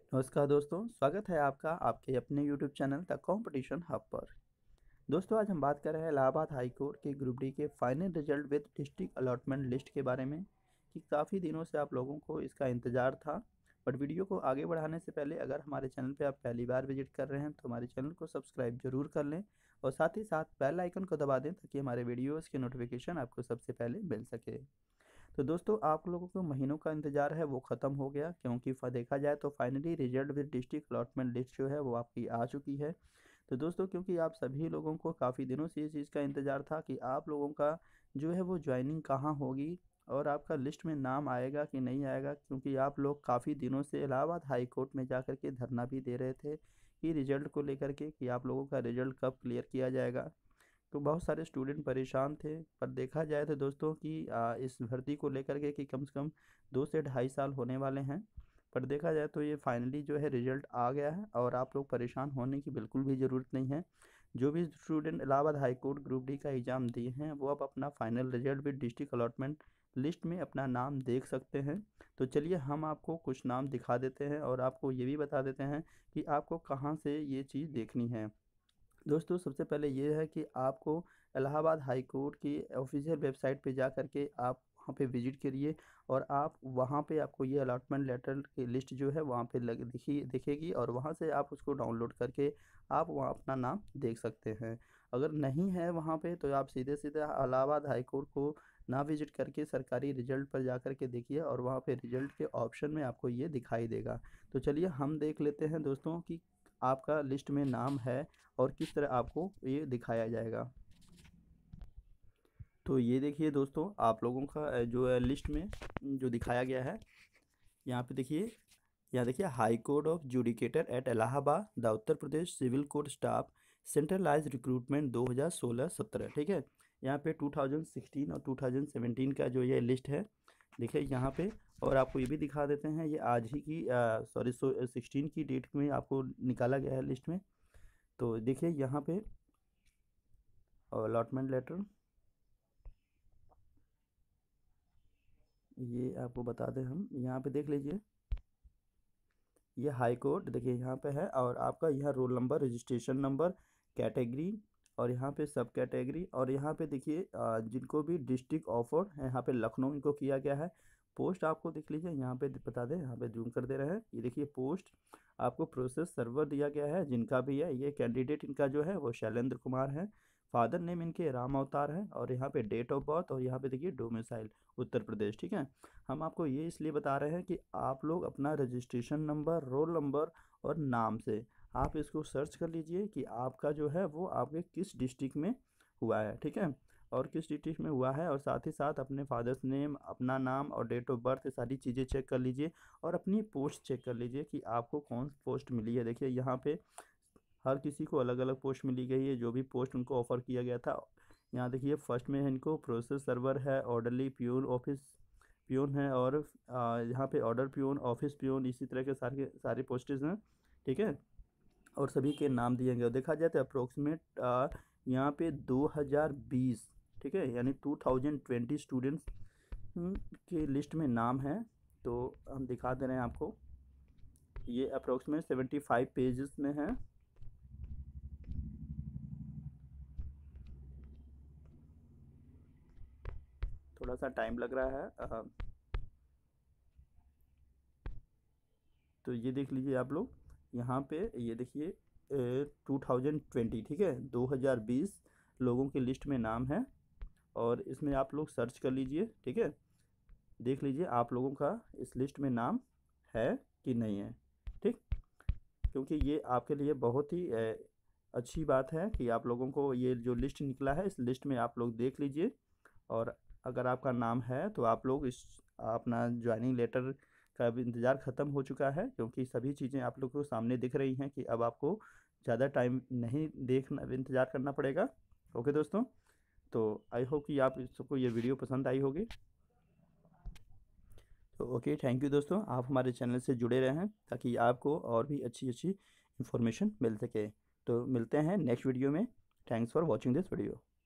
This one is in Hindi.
नमस्कार दोस्तों, स्वागत है आपका आपके अपने YouTube channel the competition hub पर। दोस्तों, आज हम बात कर रहे हैं इलाहाबाद हाई कोर्ट के ग्रुप डी के final result with district allotment list के बारे में कि काफ़ी दिनों से आप लोगों को इसका इंतज़ार था। बट वीडियो को आगे बढ़ाने से पहले अगर हमारे चैनल पे आप पहली बार विजिट कर रहे हैं तो हमारे चैनल को सब्सक्राइब जरूर कर लें और साथ ही साथ बेल आइकन को दबा दें ताकि हमारे वीडियोज़ के नोटिफिकेशन आपको सबसे पहले मिल सके। तो दोस्तों, आप लोगों को महीनों का इंतज़ार है वो ख़त्म हो गया, क्योंकि देखा जाए तो finally result with district allotment list जो है वो आपकी आ चुकी है। तो दोस्तों, क्योंकि आप सभी लोगों को काफ़ी दिनों से इस चीज़ का इंतज़ार था कि आप लोगों का जो है वो ज्वाइनिंग कहाँ होगी और आपका लिस्ट में नाम आएगा कि नहीं आएगा, क्योंकि आप लोग काफ़ी दिनों से इलाहाबाद हाई कोर्ट में जा कर के धरना भी दे रहे थे कि रिज़ल्ट को लेकर के कि आप लोगों का रिज़ल्ट कब क्लियर किया जाएगा। तो बहुत सारे स्टूडेंट परेशान थे। पर देखा जाए तो दोस्तों कि इस भर्ती को लेकर के कि कम से कम 2 से ढाई साल होने वाले हैं। पर देखा जाए तो ये फाइनली जो है रिज़ल्ट आ गया है और आप लोग परेशान होने की बिल्कुल भी ज़रूरत नहीं है। जो भी student Allahabad high court group D का एग्ज़ाम दिए हैं वो अब अपना final result with district allotment list में अपना नाम देख सकते हैं। तो चलिए हम आपको कुछ नाम दिखा देते हैं और आपको ये भी बता देते हैं कि आपको कहाँ से ये चीज़ देखनी है। दोस्तों, सबसे पहले ये है कि आपको इलाहाबाद हाई कोर्ट की ऑफिशियल वेबसाइट पे जा कर के आप वहाँ पे विजिट करिए और आप वहाँ पे आपको ये अलॉटमेंट लेटर की लिस्ट जो है वहाँ पे दिखेगी और वहाँ से आप उसको डाउनलोड करके आप वहाँ अपना नाम देख सकते हैं। अगर नहीं है वहाँ पे तो आप सीधे सीधे इलाहाबाद हाई कोर्ट को ना विजिट करके सरकारी रिजल्ट पर जा कर के देखिए और वहाँ पे रिजल्ट के ऑप्शन में आपको ये दिखाई देगा। तो चलिए हम देख लेते हैं दोस्तों कि आपका लिस्ट में नाम है और किस तरह आपको ये दिखाया जाएगा। तो ये देखिए दोस्तों, आप लोगों का जो है लिस्ट में जो दिखाया गया है, यहाँ पे देखिए, यहाँ देखिए high court of judicature at Allahabad the Uttar Pradesh civil court staff centralize recruitment 2016-17। ठीक है, यहाँ पे 2016 और 2017 का जो ये लिस्ट है देखिए यहाँ पे। और आपको ये भी दिखा देते हैं, ये आज ही की 16 की डेट में आपको निकाला गया है लिस्ट में। तो देखिए यहाँ पे अलॉटमेंट लेटर, ये आपको बता दें हम, यहाँ पे देख लीजिए, ये हाई कोर्ट देखिए यहाँ पे है और आपका यहाँ roll number, registration number, category और यहाँ पे सब कैटेगरी और यहाँ पे देखिए जिनको भी डिस्ट्रिक्ट ऑफर है यहाँ पे लखनऊ इनको किया गया है। पोस्ट आपको देख लीजिए यहाँ पे बता दें, यहाँ पे जूम कर दे रहे हैं, ये देखिए पोस्ट आपको प्रोसेस सर्वर दिया गया है जिनका भी है। ये कैंडिडेट इनका जो है वो शैलेंद्र कुमार है, फादर नेम इनके राम अवतार है और यहाँ पे डेट ऑफ बर्थ और यहाँ पे देखिए डोमिसाइल उत्तर प्रदेश। ठीक है, हम आपको ये इसलिए बता रहे हैं कि आप लोग अपना रजिस्ट्रेशन नंबर, रोल नंबर और नाम से आप इसको सर्च कर लीजिए कि आपका जो है वो आपके किस डिस्ट्रिक्ट में हुआ है। ठीक है, और किस डिस्ट्रिक्ट में हुआ है और साथ ही साथ अपने फादर्स नेम, अपना नाम और डेट ऑफ बर्थ, सारी चीज़ें चेक कर लीजिए और अपनी पोस्ट चेक कर लीजिए कि आपको कौन पोस्ट मिली है। देखिए यहाँ पे हर किसी को अलग अलग पोस्ट मिली गई है, जो भी पोस्ट उनको ऑफर किया गया था। यहाँ देखिए फर्स्ट में है इनको प्रोसेस सर्वर है, ऑर्डरली प्यून, ऑफिस प्यून है और यहाँ पे ऑर्डर प्यून, ऑफिस प्यून, इसी तरह के सारे पोस्टेज हैं। ठीक है, और सभी के नाम दिए गए। देखा जाए तो अप्रोक्सीमेट यहाँ पे 2020, ठीक है, यानी 2020 स्टूडेंट्स के लिस्ट में नाम है। तो हम दिखा दे रहे हैं आपको, ये अप्रोक्सीमेट 75 पेजेस में है। थोड़ा सा टाइम लग रहा है। तो ये देख लीजिए आप लोग, यहाँ पे ये देखिए 2020, ठीक है, 2020 लोगों की लिस्ट में नाम है और इसमें आप लोग सर्च कर लीजिए। ठीक है, देख लीजिए आप लोगों का इस लिस्ट में नाम है कि नहीं है। ठीक, क्योंकि ये आपके लिए बहुत ही अच्छी बात है कि आप लोगों को ये जो लिस्ट निकला है इस लिस्ट में आप लोग देख लीजिए और अगर आपका नाम है तो आप लोग इस अपना ज्वाइनिंग लेटर का भी इंतज़ार ख़त्म हो चुका है, क्योंकि सभी चीज़ें आप लोग को सामने दिख रही हैं कि अब आपको ज़्यादा टाइम नहीं देखना, इंतज़ार करना पड़ेगा। ओके दोस्तों, तो आई होप कि आप सबको ये वीडियो पसंद आई होगी। तो ओके, थैंक यू दोस्तों, आप हमारे चैनल से जुड़े रहें ताकि आपको और भी अच्छी अच्छी इन्फॉर्मेशन मिल सके। तो मिलते हैं नेक्स्ट वीडियो में। Thanks for watching this video.